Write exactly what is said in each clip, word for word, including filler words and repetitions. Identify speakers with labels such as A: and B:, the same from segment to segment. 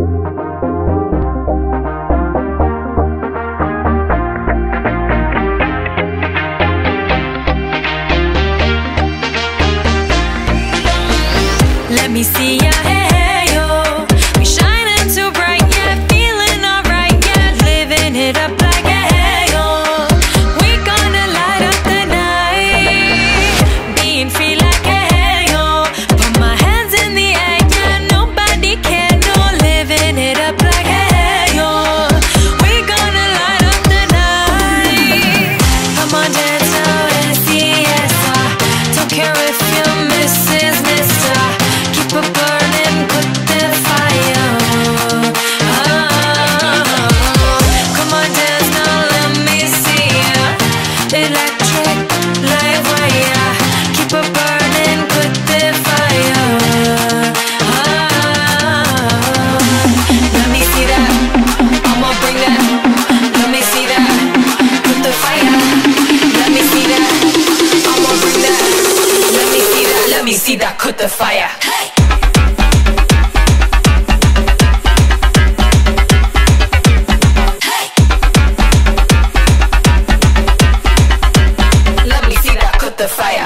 A: Let me see ya, hey yo. We shining too bright, yeah, feeling alright, yeah, living it up like hey yo. We gonna light up the night, being free like hey yo. Put my hands in the air, yeah, nobody can no, living it up like hey yo. We gonna light up the night. Come on, dance now, S E S R. Don't care if you're Missus Mister Keep it burning, put the fire. Oh, come on, dance now, let me see ya. Electric light wire. Keep it burning, put the fire. Oh, let me see that. I'ma bring that. Let me see that. Put the fire. Let me see that. I'ma bring that. Let me see that. Let me see that. Put the fire. Hey. The fire.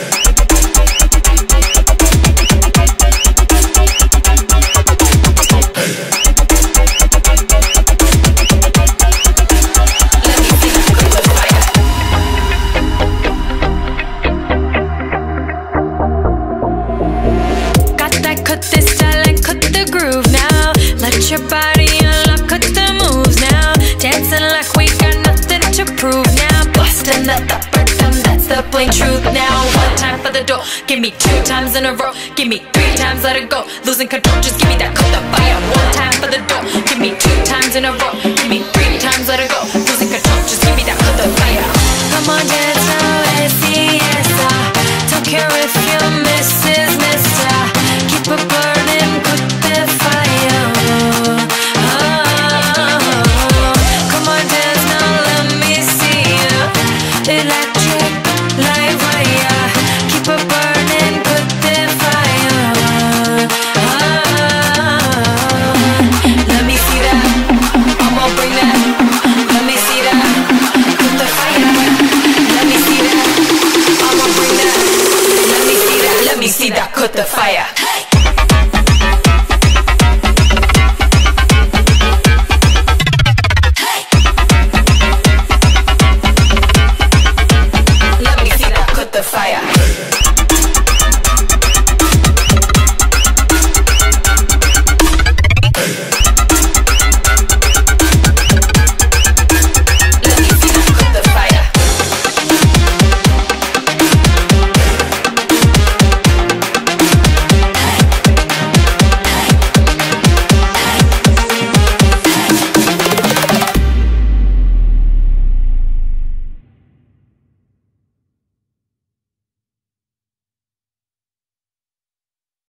A: Cut this style and cut the groove now. Let your body unlock, cut the moves now. Dancing like we got nothing to prove now. Busting that the rhythm, that's the plain truth now. One time for the door, give me two times in a row. Give me three times, let it go. Losing control, just give me that cut the fire. One time for the door, give me two times in a row. Give me three times, let it go. Losing control, just give me that cut the fire. Come on, dance now, S E S R. Don't care if you're Missus Mister Keep it burning, put the fire. Oh, come on, dance now, let me see ya. Electric light wire. Keep it burning, put the fire. Oh, let me see that. I'ma bring that. Let me see that. Put the fire. Let me see that. I'ma bring that. Let me see that. Let me see that. Put the fire.